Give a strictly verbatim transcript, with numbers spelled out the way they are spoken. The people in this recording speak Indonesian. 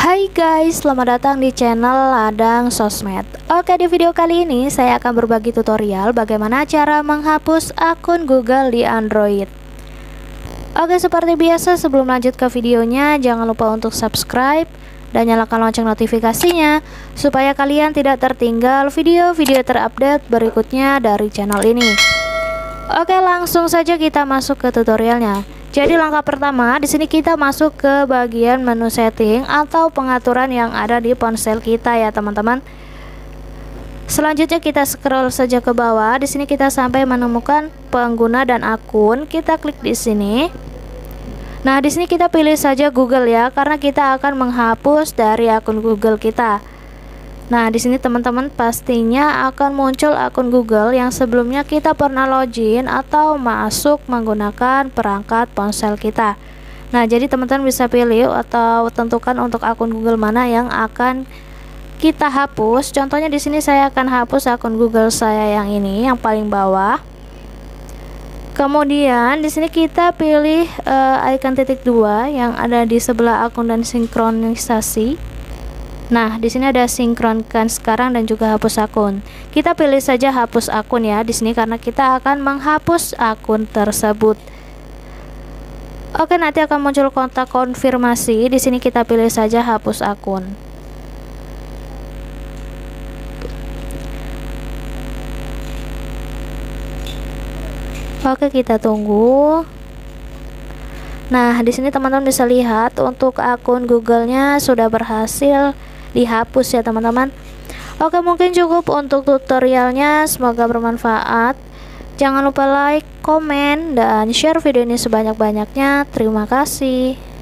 Hai guys, selamat datang di channel Ladang Sosmed. Oke, di video kali ini saya akan berbagi tutorial bagaimana cara menghapus akun Google di Android. Oke, seperti biasa sebelum lanjut ke videonya, jangan lupa untuk subscribe dan nyalakan lonceng notifikasinya supaya kalian tidak tertinggal video-video terupdate berikutnya dari channel ini. Oke, langsung saja kita masuk ke tutorialnya. Jadi langkah pertama, di sini kita masuk ke bagian menu setting atau pengaturan yang ada di ponsel kita ya, teman-teman. Selanjutnya kita scroll saja ke bawah. Di sini kita sampai menemukan pengguna dan akun. Kita klik di sini. Nah, di sini kita pilih saja Google ya, karena kita akan menghapus dari akun Google kita. Nah, di sini teman-teman pastinya akan muncul akun Google yang sebelumnya kita pernah login atau masuk menggunakan perangkat ponsel kita. Nah, jadi teman-teman bisa pilih atau tentukan untuk akun Google mana yang akan kita hapus. Contohnya di sini saya akan hapus akun Google saya yang ini, yang paling bawah. Kemudian di sini kita pilih uh, icon titik dua yang ada di sebelah akun dan sinkronisasi. Nah, di sini ada sinkronkan sekarang dan juga hapus akun. Kita pilih saja hapus akun ya di sini karena kita akan menghapus akun tersebut. Oke, nanti akan muncul kontak konfirmasi. Di sini kita pilih saja hapus akun. Oke, kita tunggu. Nah, di sini teman-teman bisa lihat untuk akun Google-nya sudah berhasil dihapus ya, teman-teman. Oke, mungkin cukup untuk tutorialnya. Semoga bermanfaat. Jangan lupa like, komen, dan share video ini sebanyak-banyaknya. Terima kasih.